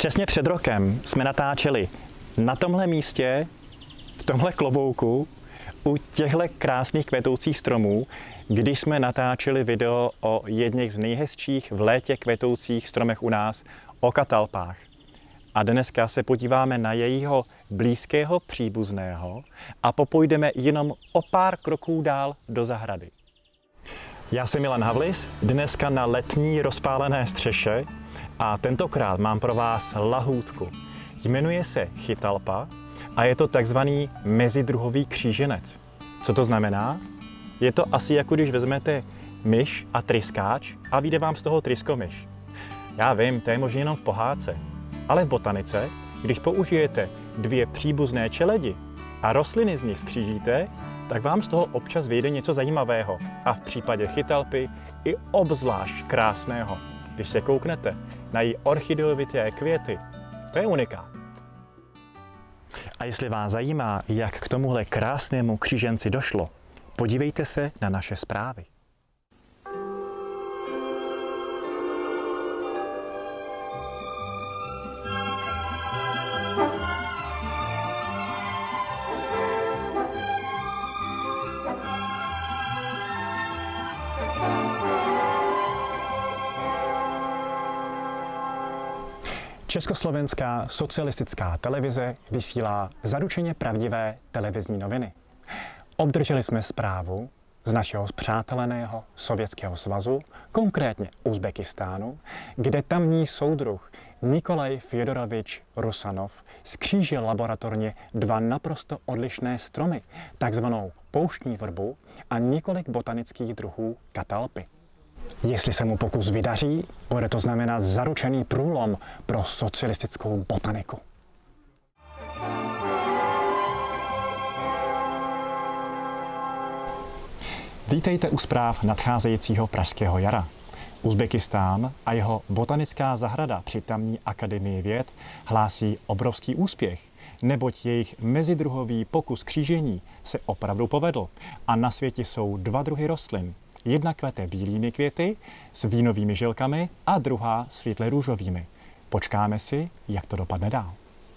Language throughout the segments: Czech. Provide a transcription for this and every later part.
Přesně před rokem jsme natáčeli na tomhle místě, v tomhle klobouku, u těchto krásných kvetoucích stromů, když jsme natáčeli video o jedných z nejhezčích v létě kvetoucích stromech u nás, o katalpách. A dneska se podíváme na jejího blízkého příbuzného a popůjdeme jenom o pár kroků dál do zahrady. Já jsem Milan Havlis, dneska na letní rozpálené střeše a tentokrát mám pro vás lahůdku. Jmenuje se chytalpa a je to takzvaný mezidruhový kříženec. Co to znamená? Je to asi jako když vezmete myš a tryskáč a vyjde vám z toho tryskomyš. Já vím, to je možná jenom v pohádce, ale v botanice, když použijete dvě příbuzné čeledi a rostliny z nich skřížíte, tak vám z toho občas vyjde něco zajímavého a v případě chytalpy i obzvlášť krásného. Když se kouknete na její orchideovité květy, to je unikát. A jestli vás zajímá, jak k tomuhle krásnému kříženci došlo, podívejte se na naše zprávy. Československá socialistická televize vysílá zaručeně pravdivé televizní noviny. Obdrželi jsme zprávu z našeho spřáteleného Sovětského svazu, konkrétně Uzbekistánu, kde tamní soudruh Nikolaj Fjodorovič Rusanov skřížil laboratorně dva naprosto odlišné stromy, takzvanou pouštní vrbu a několik botanických druhů katalpy. Jestli se mu pokus vydaří, bude to znamenat zaručený průlom pro socialistickou botaniku. Vítejte u zpráv nadcházejícího pražského jara. Uzbekistán a jeho botanická zahrada při tamní akademii věd hlásí obrovský úspěch, neboť jejich mezidruhový pokus křížení se opravdu povedl a na světě jsou dva druhy rostlin. Jedna kvete bílými květy s vínovými žilkami a druhá světle růžovými. Počkáme si, jak to dopadne dál.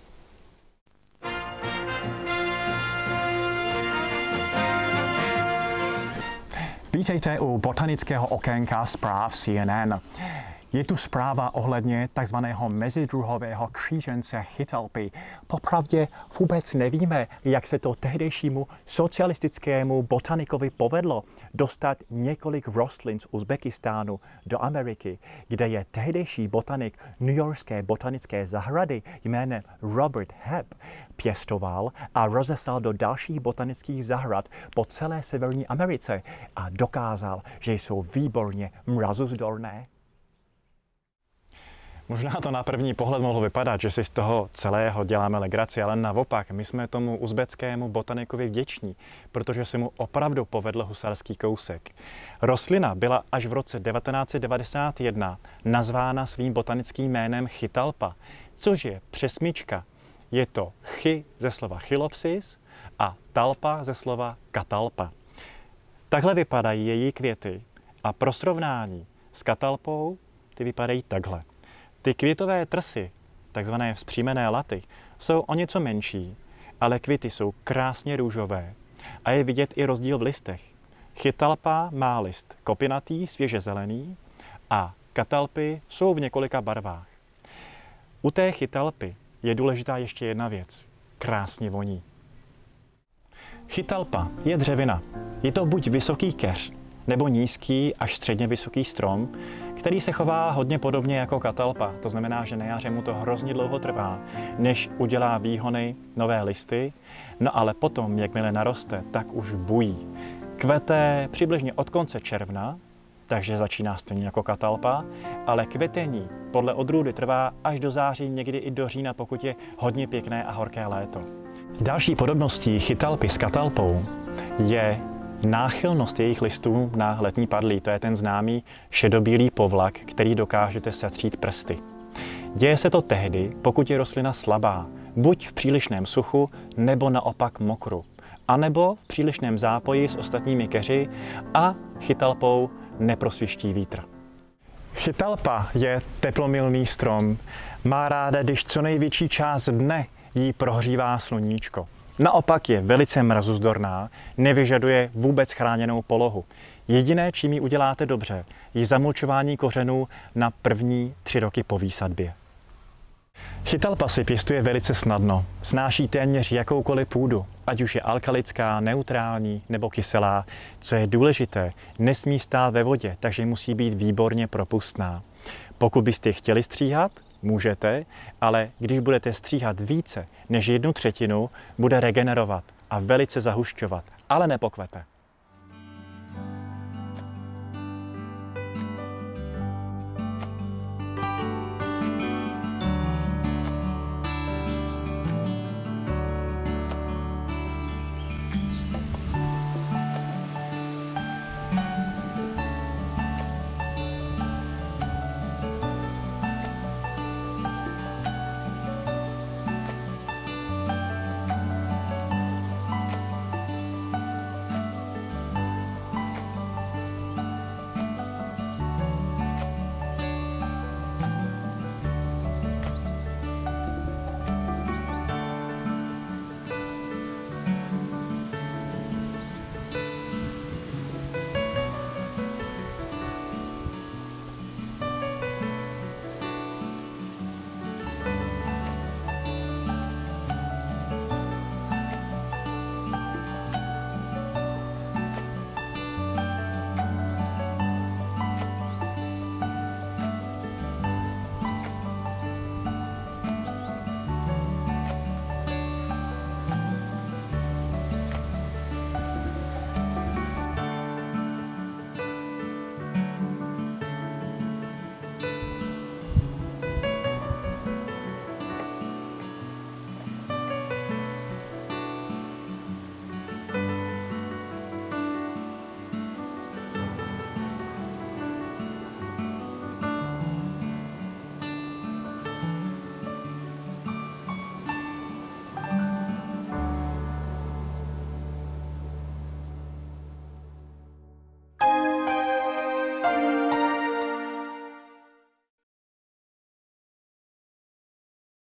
Vítejte u botanického okénka zpráv CNN. Je tu zpráva ohledně takzvaného mezidruhového křížence chytalpy. Popravdě vůbec nevíme, jak se to tehdejšímu socialistickému botanikovi povedlo dostat několik rostlin z Uzbekistánu do Ameriky, kde je tehdejší botanik Newyorské botanické zahrady jménem Robert Hebb pěstoval a rozeslal do dalších botanických zahrad po celé Severní Americe a dokázal, že jsou výborně mrazozdolné. Možná to na první pohled mohlo vypadat, že si z toho celého děláme legraci, ale naopak, my jsme tomu uzbeckému botanikovi vděční, protože se mu opravdu povedl husarský kousek. Rostlina byla až v roce 1991 nazvána svým botanickým jménem chytalpa, což je přesmička. Je to chy ze slova chylopsis a talpa ze slova katalpa. Takhle vypadají její květy a pro srovnání s katalpou ty vypadají takhle. Ty květové trsy, takzvané vzpřímené laty, jsou o něco menší, ale květy jsou krásně růžové a je vidět i rozdíl v listech. Chytalpa má list kopinatý, svěže zelený a katalpy jsou v několika barvách. U té chytalpy je důležitá ještě jedna věc. Krásně voní. Chytalpa je dřevina. Je to buď vysoký keř, nebo nízký až středně vysoký strom, který se chová hodně podobně jako katalpa. To znamená, že na jaře mu to hrozně dlouho trvá, než udělá výhony, nové listy. No ale potom, jakmile naroste, tak už bují. Kvete přibližně od konce června, takže začíná stejně jako katalpa, ale kvetení podle odrůdy trvá až do září, někdy i do října, pokud je hodně pěkné a horké léto. Další podobností chytalpy s katalpou je náchylnost jejich listů na letní padlí. To je ten známý šedobílý povlak, který dokážete setřít prsty. Děje se to tehdy, pokud je rostlina slabá, buď v přílišném suchu, nebo naopak mokru, anebo v přílišném zápoji s ostatními keři a chytalpou neprosviští vítr. Chytalpa je teplomilný strom. Má ráda, když co největší část dne jí prohřívá sluníčko. Naopak je velice mrazozdorná, nevyžaduje vůbec chráněnou polohu. Jediné, čím ji uděláte dobře, je zamulčování kořenů na první 3 roky po výsadbě. Chytalpa si pěstuje velice snadno. Snáší téměř jakoukoliv půdu, ať už je alkalická, neutrální nebo kyselá. Co je důležité, nesmí stát ve vodě, takže musí být výborně propustná. Pokud byste chtěli stříhat, můžete, ale když budete stříhat více než 1/3, bude regenerovat a velice zahušťovat, ale nepokvete.